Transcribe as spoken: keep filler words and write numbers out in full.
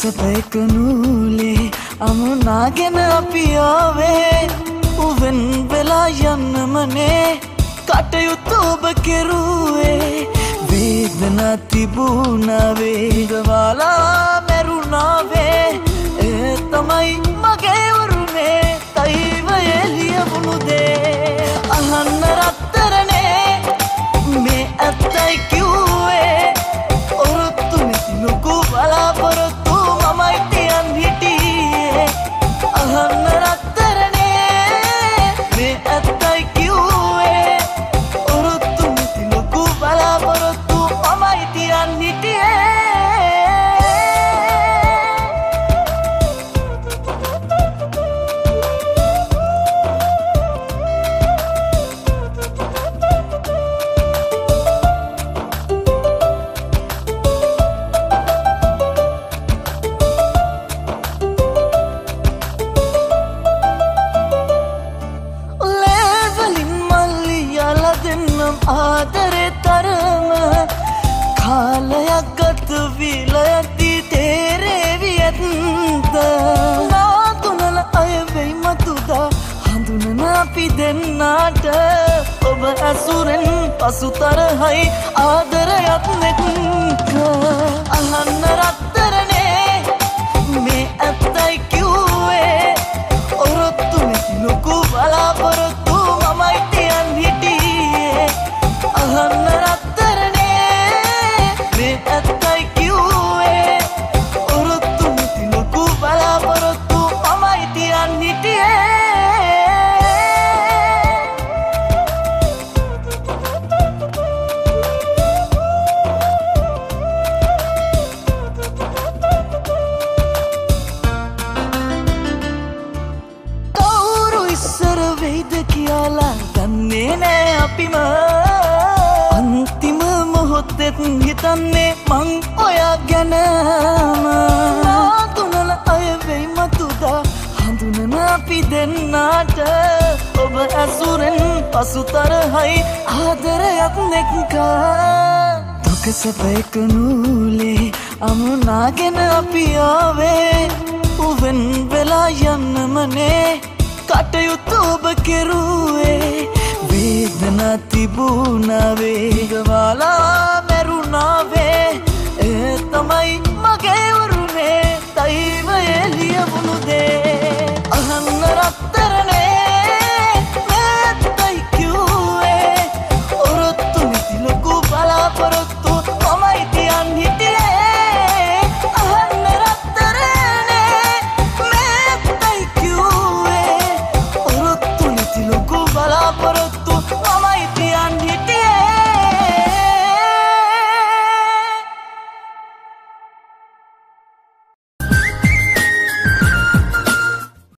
සැපයක නූලේ අමුණාගෙන අපි ආවේ උවෙන් වෙලා යන්නමනේ කටයුතු ඔබ කෙරුවේ වේදනා තිබුණා වේගවාලා මැරුණාවේ ඒ තමයි මගේ වරුනේ තයිව එළිය වුණු දේ අහන්න රත්තරනේ මේ ඇත්තයි කිව්වේ ඔරොත්තු නැති ලොකු බලාපොරොත්තු මමයි තියන් හිටියේ අහන්න රත්තරනේ මේ ඇත්තයි කිව්වේ ඔරොත්තු නැති ලොකු බලාපොරොත්තු මමයි තියන් හිටියේ ආදරේ තරම කාලයක් ගත විලයති තේරේවි ඇත්ත නාතුනල අය වෙයි මතුදා හඳුනන අපි දෙන්නාට ඔබ ඇසුරෙන් පසුතරහයි ආදරයක් නැත්ක අහන්න රත්තරනේ මේ ඇත්තයි කිව්වේ ඔරොත්තු නැති ලොකු බලාපොරොත්තු මමයි තියන් හිටියේ අහන්න රත්තරනේ මේ ඇත්තයි කිව්වේ ඔරොත්තු නැති ලොකු බලාපොරොත්තු මමයි තියන් හිටියේ කවුරු ඉස්සර වෙයිද කියලා දන්නේ නෑ අපිම අන්තිම මොහොතෙත් හිතන්නේ මං ඔයා ගැනම නාතුනල අය වෙයි මතුදා හඳුනන අපි දෙන්නාට ඔබ ඇසුරෙන් පසුතරහයි ආදරයක් නැක්ක දුක සැපයක නූලේ අමුණාගෙන අපි ආවේ උවෙන් වෙලා යන්නමනේ කටයුතු ඔබ කෙරුවේ වේදනා තිබුණා වේගවාලා